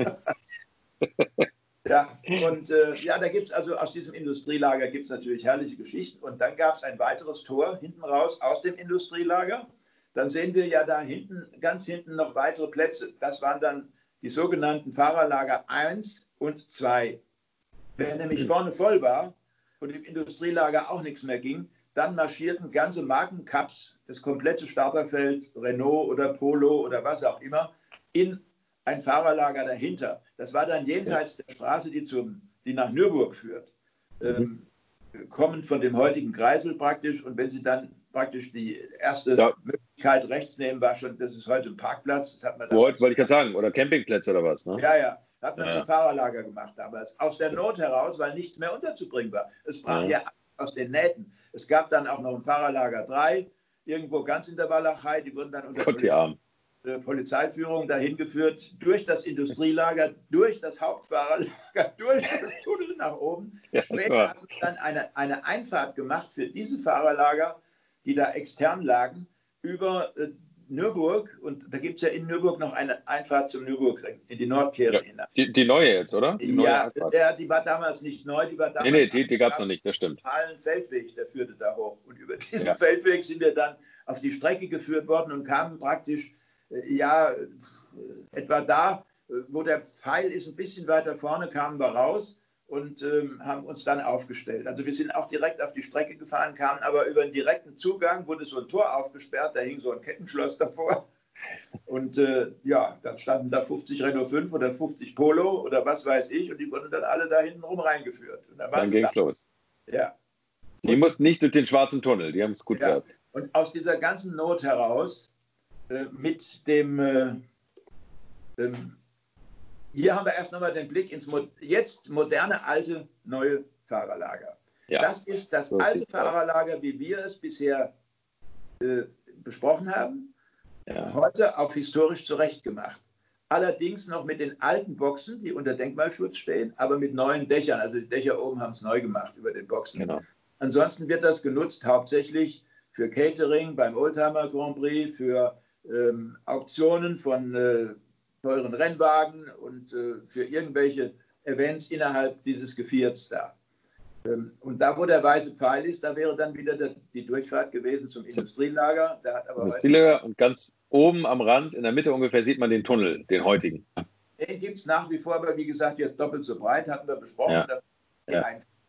Ja, und äh, ja, da gibt es also aus diesem Industrielager gibt es natürlich herrliche Geschichten. Und dann gab es ein weiteres Tor hinten raus aus dem Industrielager. Dann sehen wir ja da hinten, ganz hinten noch weitere Plätze. Das waren dann die sogenannten Fahrerlager eins und zwei. Wenn nämlich vorne voll war und im Industrielager auch nichts mehr ging, dann marschierten ganze Markencups, das komplette Starterfeld, Renault oder Polo oder was auch immer, in ein Fahrerlager dahinter. Das war dann jenseits der Straße, die, zum, die nach Nürburg führt. Ähm, kommend von dem heutigen Kreisel praktisch. Und wenn Sie dann praktisch die erste ja. Möglichkeit rechts nehmen, war schon, das ist heute ein Parkplatz. Das hat man Wollte wollt ich gerade sagen, oder Campingplätze oder was, ne? Ja, ja, hat man ja. zum Fahrerlager gemacht damals. Aus der Not heraus, weil nichts mehr unterzubringen war. Es brach ja, ja aus den Nähten. Es gab dann auch noch ein Fahrerlager drei, irgendwo ganz in der Walachei. Die wurden dann unter Gott, die Armen. Polizeiführung dahin geführt, durch das Industrielager, durch das Hauptfahrerlager, durch das Tunnel nach oben. Ja, Später haben wir dann eine, eine Einfahrt gemacht für diese Fahrerlager, die da extern lagen, über äh, Nürburg. Und da gibt es ja in Nürburg noch eine Einfahrt zum Nürburgring, in die Nordkehre ja, hinein. Die, die neue jetzt, oder? Die ja, der, die war damals nicht neu, die war damals. Nee, nee, die, die gab es noch nicht, das stimmt. Einen Feldweg, der führte da hoch. Und über diesen ja. Feldweg sind wir dann auf die Strecke geführt worden und kamen praktisch ja, etwa da, wo der Pfeil ist, ein bisschen weiter vorne, kamen wir raus und ähm, haben uns dann aufgestellt. Also wir sind auch direkt auf die Strecke gefahren, kamen aber über einen direkten Zugang, wurde so ein Tor aufgesperrt, da hing so ein Kettenschloss davor. Und äh, ja, dann standen da fünfzig Renault fünf oder fünfzig Polo oder was weiß ich und die wurden dann alle da hinten rum reingeführt. Und dann dann ging es los. Ja. Die und, mussten nicht durch den schwarzen Tunnel, die haben es gut ja. gehabt. Und aus dieser ganzen Not heraus mit dem, äh, ähm, hier haben wir erst nochmal den Blick ins Mo jetzt moderne, alte, neue Fahrerlager. Ja, das ist das so alte Fahrerlager, wie wir es bisher äh, besprochen haben, ja. Heute auf historisch zurechtgemacht. Allerdings noch mit den alten Boxen, die unter Denkmalschutz stehen, aber mit neuen Dächern. Also die Dächer oben haben es neu gemacht über den Boxen. Genau. Ansonsten wird das genutzt hauptsächlich für Catering beim Oldtimer Grand Prix, für Ähm, Auktionen von äh, teuren Rennwagen und äh, für irgendwelche Events innerhalb dieses Gevierts da. Ähm, und da, wo der weiße Pfeil ist, da wäre dann wieder der, die Durchfahrt gewesen zum Industrielager. Der hat aber Industrielager und ganz oben am Rand, in der Mitte ungefähr, sieht man den Tunnel, den heutigen. Den gibt es nach wie vor, aber wie gesagt, jetzt doppelt so breit, hatten wir besprochen. Ja. Das ja.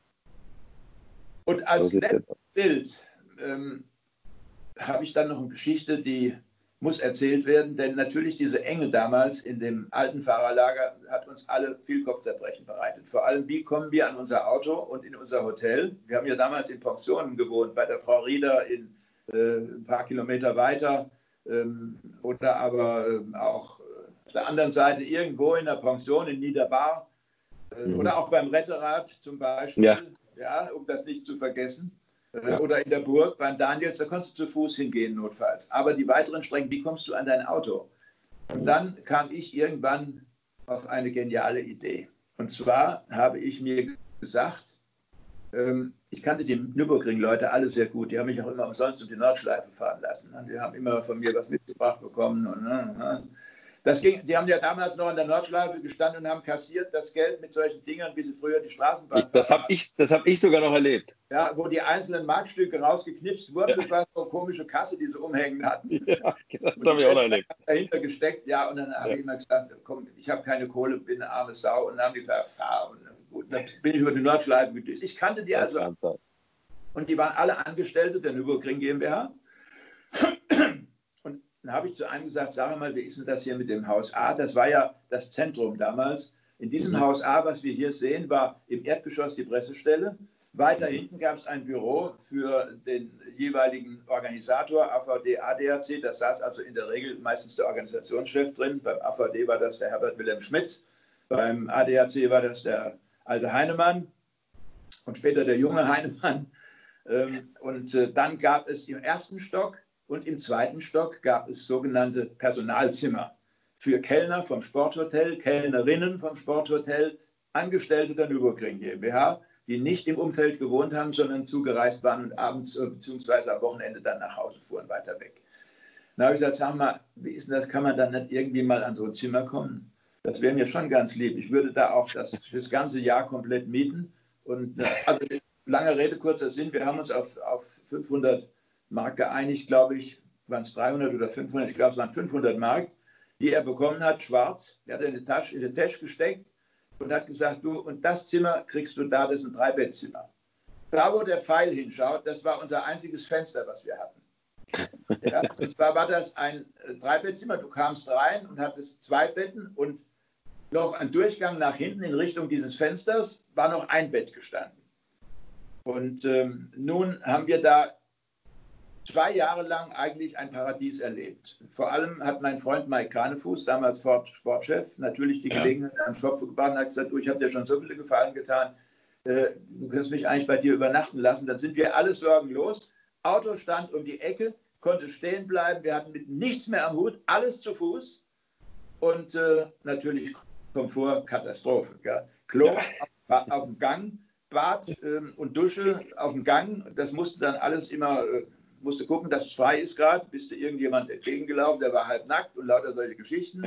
Und als so letztes Bild ähm, habe ich dann noch eine Geschichte, die muss erzählt werden, denn natürlich diese Enge damals in dem alten Fahrerlager hat uns alle viel Kopfzerbrechen bereitet. Vor allem, wie kommen wir an unser Auto und in unser Hotel? Wir haben ja damals in Pensionen gewohnt, bei der Frau Rieder in, äh, ein paar Kilometer weiter ähm, oder aber äh, auch auf der anderen Seite irgendwo in der Pension in Niederbar äh, mhm. oder auch beim Retterrad zum Beispiel, ja. Ja, um das nicht zu vergessen. Ja. Oder in der Burg beim Daniels, da konntest du zu Fuß hingehen notfalls. Aber die weiteren Strecken, wie kommst du an dein Auto? Und dann kam ich irgendwann auf eine geniale Idee. Und zwar habe ich mir gesagt, ähm, ich kannte die Nürburgring-Leute alle sehr gut. Die haben mich auch immer umsonst um die Nordschleife fahren lassen. Und die haben immer von mir was mitgebracht bekommen. Und, und, Das ging, die haben ja damals noch an der Nordschleife gestanden und haben kassiert das Geld mit solchen Dingern, wie sie früher die Straßenbahn ich, Das habe ich, hab ich sogar noch erlebt. Ja, wo die einzelnen Markstücke rausgeknipst wurden. Ja. Das war so eine komische Kasse, die sie umhängen hatten. Ja, das habe ich auch noch erlebt. Dahinter gesteckt, ja, und dann habe ja. ich immer gesagt, komm, ich habe keine Kohle, bin eine arme Sau. Und dann haben die gesagt, fahr. Und gut, dann bin ich über die Nordschleife gedüst. Ich kannte die das also. Und die waren alle Angestellte der Nürburgring GmbH. Dann habe ich zu einem gesagt, sag mal, wie ist denn das hier mit dem Haus A? Das war ja das Zentrum damals. In diesem mhm. Haus A, was wir hier sehen, war im Erdgeschoss die Pressestelle. Weiter hinten gab es ein Büro für den jeweiligen Organisator, A V D, A D A C. Da saß also in der Regel meistens der Organisationschef drin. Beim A V D war das der Herbert Wilhelm Schmitz. Beim A D A C war das der alte Heinemann und später der junge Heinemann. Und dann gab es im ersten Stock und im zweiten Stock gab es sogenannte Personalzimmer für Kellner vom Sporthotel, Kellnerinnen vom Sporthotel, Angestellte der Nürburgring GmbH, die nicht im Umfeld gewohnt haben, sondern zugereist waren und abends bzw. am Wochenende dann nach Hause fuhren, weiter weg. Dann habe ich gesagt, sag mal, wie ist denn das, kann man dann nicht irgendwie mal an so ein Zimmer kommen? Das wäre mir schon ganz lieb. Ich würde da auch das fürs ganze Jahr komplett mieten. Und also lange Rede, kurzer Sinn, wir haben uns auf, auf fünfhundert Mark geeinigt, glaube ich, waren es dreihundert oder fünfhundert, ich glaube, es waren fünfhundert Mark, die er bekommen hat, schwarz. Er hat in die Tasche, in die Tasche gesteckt und hat gesagt, du, und das Zimmer kriegst du da, das ist ein Dreibettzimmer. Da, wo der Pfeil hinschaut, das war unser einziges Fenster, was wir hatten. Ja, und zwar war das ein Dreibettzimmer, du kamst rein und hattest zwei Betten und noch ein Durchgang nach hinten in Richtung dieses Fensters war noch ein Bett gestanden. Und ähm, nun haben wir da zwei Jahre lang eigentlich ein Paradies erlebt. Vor allem hat mein Freund Mike Kranefuß, damals Ford-Sportchef, natürlich die Gelegenheit ja. am Schopf gebracht und hat gesagt, du, ich habe dir schon so viele Gefallen getan, äh, du kannst mich eigentlich bei dir übernachten lassen. Dann sind wir alle sorgenlos. Auto stand um die Ecke, konnte stehen bleiben, wir hatten mit nichts mehr am Hut, alles zu Fuß und äh, natürlich Komfort, Katastrophe. Gell? Klo ja. auf, auf dem Gang, Bad äh, und Dusche auf dem Gang, das musste dann alles immer... Äh, musste gucken, dass es frei ist gerade, bist du irgendjemand entgegengelaufen, der war halb nackt und lauter solche Geschichten.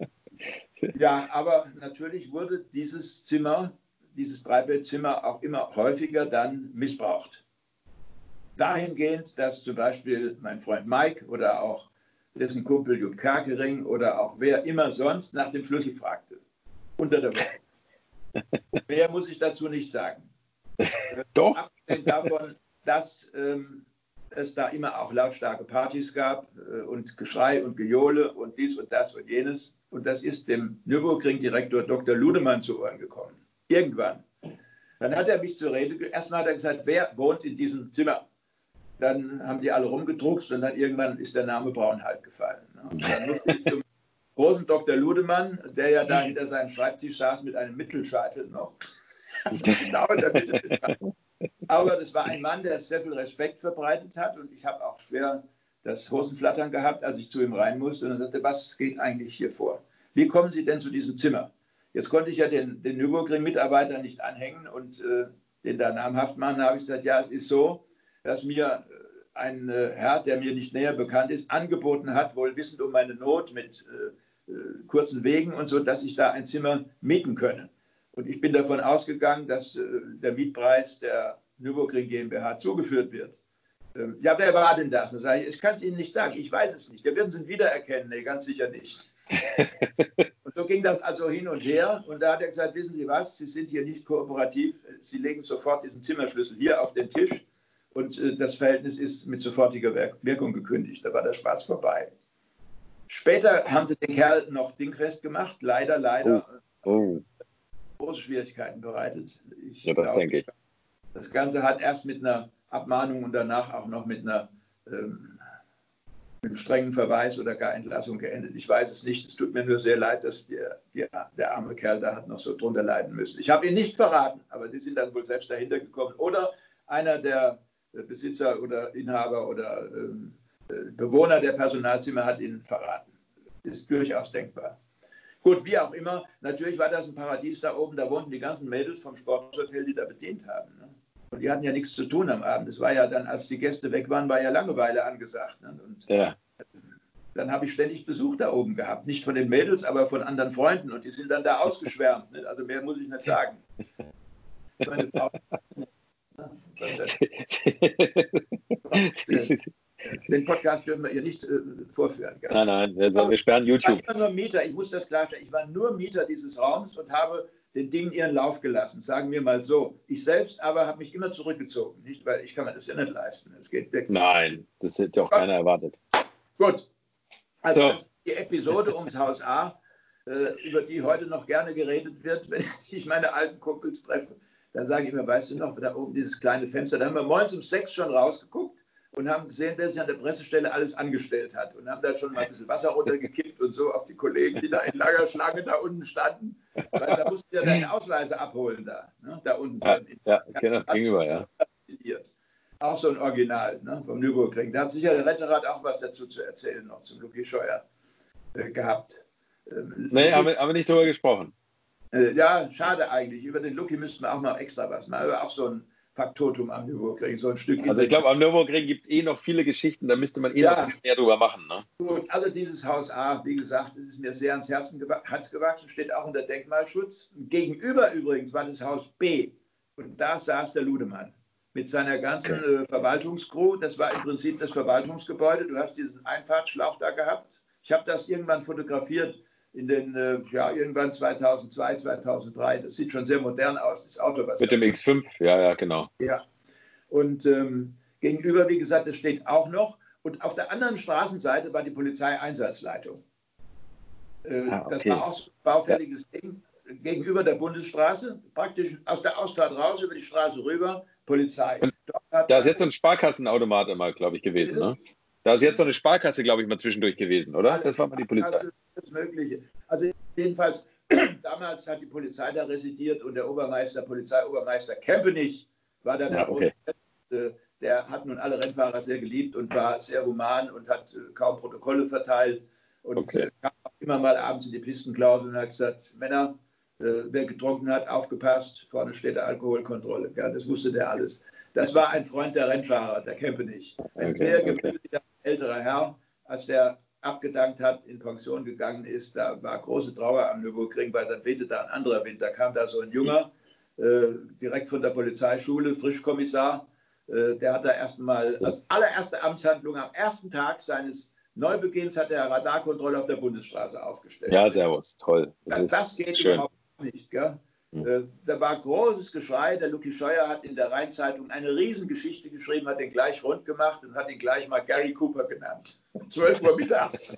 Ja, aber natürlich wurde dieses Zimmer, dieses Dreibettzimmer auch immer häufiger dann missbraucht. Dahingehend, dass zum Beispiel mein Freund Mike oder auch dessen Kumpel Jupp Kerkering oder auch wer immer sonst nach dem Schlüssel fragte. Unter der Woche. Mehr muss ich dazu nicht sagen. Doch. Abgesehen davon, dass ähm, es da immer auch lautstarke Partys gab äh, und Geschrei und Gejohle und dies und das und jenes. Und das ist dem Nürburgring-Direktor Doktor Ludemann zu Ohren gekommen. Irgendwann. Dann hat er mich zur Rede, erstmal hat er gesagt, wer wohnt in diesem Zimmer? Dann haben die alle rumgedruckst und dann irgendwann ist der Name Braunhalt gefallen. Und dann musste ich zum großen Doktor Ludemann, der ja da hinter seinem Schreibtisch saß mit einem Mittelscheitel noch. Genau in der Mitte des Scheitels. Aber das war ein Mann, der sehr viel Respekt verbreitet hat und ich habe auch schwer das Hosenflattern gehabt, als ich zu ihm rein musste und er sagte, was geht eigentlich hier vor? Wie kommen Sie denn zu diesem Zimmer? Jetzt konnte ich ja den, den Nürburgring-Mitarbeiter nicht anhängen und äh, den da namhaft machen. Da habe ich gesagt, ja, es ist so, dass mir ein äh, Herr, der mir nicht näher bekannt ist, angeboten hat, wohl wissend um meine Not mit äh, äh, kurzen Wegen und so, dass ich da ein Zimmer mieten könne. Und ich bin davon ausgegangen, dass äh, der Mietpreis der Nürburgring GmbH zugeführt wird. Ähm, ja, wer war denn das? Und sage ich, ich kann es Ihnen nicht sagen, ich weiß es nicht. Wir werden Sie ihn wiedererkennen. Nee, ganz sicher nicht. Und so ging das also hin und her. Und da hat er gesagt, wissen Sie was, Sie sind hier nicht kooperativ. Sie legen sofort diesen Zimmerschlüssel hier auf den Tisch. Und äh, das Verhältnis ist mit sofortiger Wirkung gekündigt. Da war der Spaß vorbei. Später haben sie den Kerl noch dingfest gemacht. Leider, leider. Oh. Oh. Große Schwierigkeiten bereitet. Ich ja, das glaub, denke ich. Das Ganze hat erst mit einer Abmahnung und danach auch noch mit, einer, ähm, mit einem strengen Verweis oder gar Entlassung geendet. Ich weiß es nicht. Es tut mir nur sehr leid, dass der, der, der arme Kerl da hat noch so drunter leiden müssen. Ich habe ihn nicht verraten, aber die sind dann wohl selbst dahinter gekommen. Oder einer der Besitzer oder Inhaber oder ähm, Bewohner der Personalzimmer hat ihn verraten. Das ist durchaus denkbar. Gut, wie auch immer, natürlich war das ein Paradies da oben, da wohnten die ganzen Mädels vom Sporthotel, die da bedient haben. Ne? Und die hatten ja nichts zu tun am Abend. Das war ja dann, als die Gäste weg waren, war ja Langeweile angesagt. Ne? Und ja. dann habe ich ständig Besuch da oben gehabt. Nicht von den Mädels, aber von anderen Freunden. Und die sind dann da ausgeschwärmt. Ne? Also mehr muss ich nicht sagen. Meine Frau... Den Podcast dürfen wir ihr nicht äh, vorführen. Gell? Nein, nein, wir, wir sperren YouTube. Ich war immer nur Mieter, ich muss das klarstellen. Ich war nur Mieter dieses Raums und habe den Dingen ihren Lauf gelassen, sagen wir mal so. Ich selbst aber habe mich immer zurückgezogen, nicht, weil ich kann mir das ja nicht leisten. Es geht weg. Nein, das hätte ja auch keiner erwartet. Gut, also so. Das ist die Episode ums Haus A, äh, über die heute noch gerne geredet wird, wenn ich meine alten Kumpels treffe. Dann sage ich immer, weißt du noch, da oben dieses kleine Fenster, da haben wir morgens um sechs schon rausgeguckt und haben gesehen, wer sich an der Pressestelle alles angestellt hat und haben da schon mal ein bisschen Wasser runtergekippt und so auf die Kollegen, die da in langer Schlange da unten standen, weil da mussten ja deine Ausweise abholen da, ne? Da unten. Ja, ja genau, gegenüber, ja. Auch so ein Original, ne, vom Nürburgring. Da hat sicher der Retterrat auch was dazu zu erzählen, noch zum Lucky Scheuer äh, gehabt. Ähm, nee, haben wir, haben wir nicht drüber gesprochen. Äh, ja, schade eigentlich. Über den Lucky müssten wir auch mal extra was machen. Aber auch so ein Faktotum am Nürburgring, so ein Stück. Also ich glaube, am Nürburgring gibt es eh noch viele Geschichten, da müsste man eh ja. noch mehr drüber machen. Ne? Gut, also dieses Haus A, wie gesagt, es ist mir sehr ans Herzen gewachsen, steht auch unter Denkmalschutz. Gegenüber übrigens war das Haus B und da saß der Ludemann mit seiner ganzen okay. äh, Verwaltungscrew. Das war im Prinzip das Verwaltungsgebäude. Du hast diesen Einfahrtsschlauch da gehabt. Ich habe das irgendwann fotografiert in den, äh, ja, irgendwann zweitausendzwei, zweitausenddrei. Das sieht schon sehr modern aus, das Auto. Was mit dem X fünf, ja, ja, genau. Ja, und ähm, gegenüber, wie gesagt, das steht auch noch. Und auf der anderen Straßenseite war die Polizeieinsatzleitung. Äh, ah, okay. Das war auch so ein baufälliges ja. Ding. gegenüber der Bundesstraße, praktisch aus der Ausfahrt raus, über die Straße rüber, Polizei. Da ist jetzt so ein Sparkassenautomat immer, glaube ich, gewesen, ne? Da ist jetzt so eine Sparkasse, glaube ich, mal zwischendurch gewesen, oder? Das war mal die Polizei. Also das Mögliche. Also jedenfalls, damals hat die Polizei da residiert und der Obermeister, Polizeiobermeister Kempenich war da der Ja, okay. große. Der hat nun alle Rennfahrer sehr geliebt und war sehr human und hat äh, kaum Protokolle verteilt und Okay. äh, kam auch immer mal abends in die Pistenklausel und hat gesagt, Männer, äh, wer getrunken hat, aufgepasst, vorne steht der Alkoholkontrolle. Ja, das wusste der alles. Das war ein Freund der Rennfahrer, der Kempenich. Ein Okay, sehr okay. gebildeter älterer Herr. Als der abgedankt hat, in Pension gegangen ist, da war große Trauer am Nürburgring, weil dann wehte da ein anderer Wind. Da kam da so ein Junger, äh, direkt von der Polizeischule, Frischkommissar. Äh, der hat da erstmal als allererste Amtshandlung am ersten Tag seines Neubeginns hat er Radarkontrolle auf der Bundesstraße aufgestellt. Ja, servus, toll. Das, das geht schön. überhaupt nicht. Gell? Hm. Äh, da war großes Geschrei. Der Lucky Scheuer hat in der Rheinzeitung eine Riesengeschichte geschrieben, hat den gleich rund gemacht und hat ihn gleich mal Gary Cooper genannt. zwölf Uhr mittags.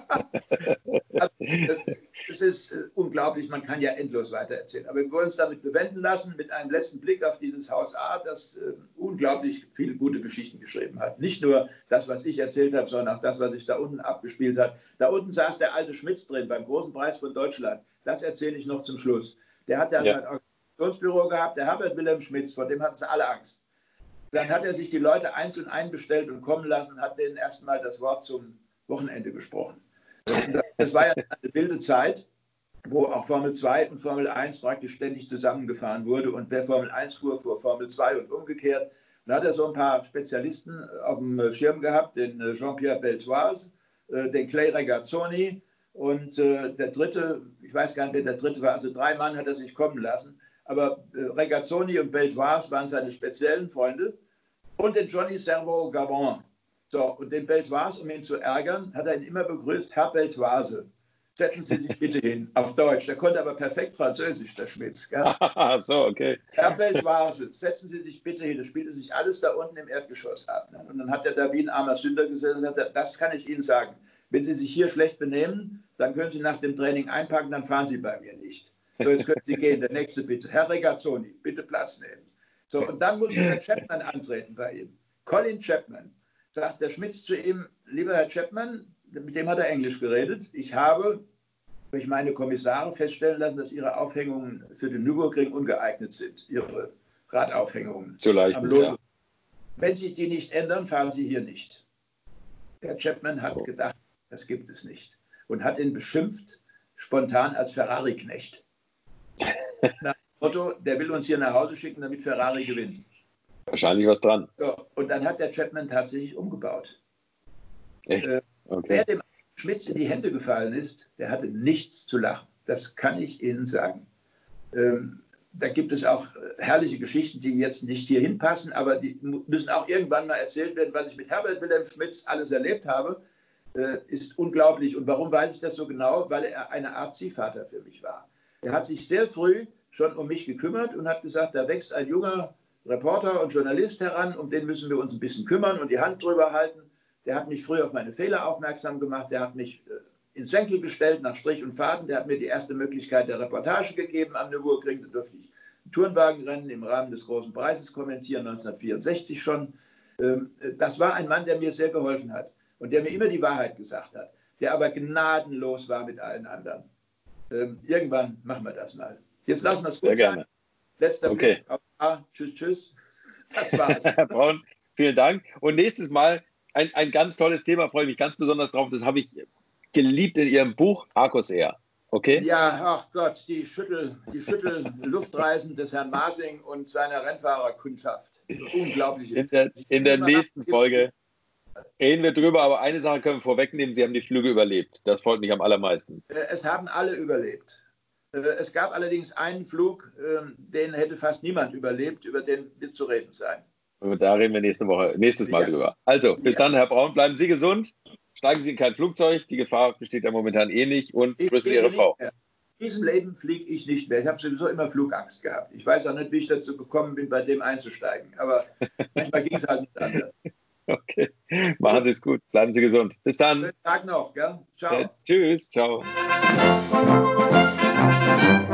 Also, es ist äh, unglaublich, man kann ja endlos weitererzählen. Aber wir wollen uns damit bewenden lassen, mit einem letzten Blick auf dieses Haus A, das äh, unglaublich viele gute Geschichten geschrieben hat. Nicht nur das, was ich erzählt habe, sondern auch das, was sich da unten abgespielt hat. Da unten saß der alte Schmitz drin beim Großen Preis von Deutschland. Das erzähle ich noch zum Schluss. Der hat ja ein Organisationsbüro gehabt, der Herbert Wilhelm Schmitz, vor dem hatten sie alle Angst. Dann hat er sich die Leute einzeln einbestellt und kommen lassen, hat denen erstmal das Wort zum Wochenende gesprochen. Das war ja eine wilde Zeit, wo auch Formel zwei und Formel eins praktisch ständig zusammengefahren wurde. Und wer Formel eins fuhr, fuhr Formel zwei und umgekehrt. Dann hat er so ein paar Spezialisten auf dem Schirm gehabt, den Jean-Pierre Beltoise, den Clay Regazzoni und der dritte, ich weiß gar nicht, wer der dritte war, also drei Mann hat er sich kommen lassen. Aber Regazzoni und Beltoise waren seine speziellen Freunde und den Johnny Servo Gabon. So, und den Beltoise, um ihn zu ärgern, hat er ihn immer begrüßt, Herr Beltoise, setzen Sie sich bitte hin, auf Deutsch. Der konnte aber perfekt Französisch, der Schmitz. Ach so, okay. Herr Beltoise, setzen Sie sich bitte hin. Das spielte sich alles da unten im Erdgeschoss ab. Und dann hat er da wie ein armer Sünder gesessen und gesagt, das kann ich Ihnen sagen. Wenn Sie sich hier schlecht benehmen, dann können Sie nach dem Training einpacken, dann fahren Sie bei mir nicht. So, jetzt können Sie gehen. Der nächste bitte. Herr Regazzoni, bitte Platz nehmen. So, und dann musste Herr Chapman antreten bei ihm. Colin Chapman. Sagt der Schmitz zu ihm, lieber Herr Chapman, mit dem hat er Englisch geredet, ich habe durch meine Kommissare feststellen lassen, dass Ihre Aufhängungen für den Nürburgring ungeeignet sind, Ihre Radaufhängungen. Zu leicht, ja. Wenn Sie die nicht ändern, fahren Sie hier nicht. Der Chapman hat gedacht, das gibt es nicht und hat ihn beschimpft, spontan als Ferrari-Knecht. Nach dem Motto, der will uns hier nach Hause schicken, damit Ferrari gewinnt. Wahrscheinlich was dran. So, und dann hat der Chapman tatsächlich umgebaut. Echt? Äh, okay. Wer dem Schmitz in die Hände gefallen ist, der hatte nichts zu lachen. Das kann ich Ihnen sagen. Ähm, da gibt es auch herrliche Geschichten, die jetzt nicht hier hinpassen, aber die müssen auch irgendwann mal erzählt werden. Was ich mit Herbert Wilhelm Schmitz alles erlebt habe, äh, ist unglaublich. Und warum weiß ich das so genau? Weil er eine Art Ziehvater für mich war. Er hat sich sehr früh schon um mich gekümmert und hat gesagt, da wächst ein junger Reporter und Journalist heran, um den müssen wir uns ein bisschen kümmern und die Hand drüber halten. Der hat mich früh auf meine Fehler aufmerksam gemacht, der hat mich äh, ins Senkel gestellt nach Strich und Faden, der hat mir die erste Möglichkeit der Reportage gegeben am Nürburgring, da durfte ich ein Turnwagenrennen im Rahmen des Großen Preises kommentieren, neunzehnhundertvierundsechzig schon. Ähm, das war ein Mann, der mir sehr geholfen hat und der mir immer die Wahrheit gesagt hat, der aber gnadenlos war mit allen anderen. Ähm, irgendwann machen wir das mal. Jetzt lassen wir es gut sehr sein. gerne. Letzter okay. Blick auf A. Tschüss, tschüss. Das war's. Herr Braun, vielen Dank. Und nächstes Mal ein, ein ganz tolles Thema, freue ich mich ganz besonders drauf. Das habe ich geliebt in Ihrem Buch, Arcos Air. Okay? Ja, ach Gott, die Schüttel, die Schüttel-Luftreisen des Herrn Masing und seiner Rennfahrerkundschaft. Unglaublich. In der, in der nächsten Folge reden wir drüber, aber eine Sache können wir vorwegnehmen, Sie haben die Flüge überlebt. Das freut mich am allermeisten. Es haben alle überlebt. Es gab allerdings einen Flug, den hätte fast niemand überlebt, über den wird zu reden sein. Und da reden wir nächste Woche, nächstes Mal ja. drüber. Also, bis ja. dann, Herr Braun, bleiben Sie gesund, steigen Sie in kein Flugzeug, die Gefahr besteht ja momentan eh nicht und grüßen Sie Ihre Frau. In diesem Leben fliege ich nicht mehr. Ich habe sowieso immer Flugangst gehabt. Ich weiß auch nicht, wie ich dazu gekommen bin, bei dem einzusteigen, aber manchmal ging es halt nicht anders. Okay, machen Sie es gut, bleiben Sie gesund. Bis dann. Schönen Tag noch, gell? Ciao. Ja, tschüss, ciao.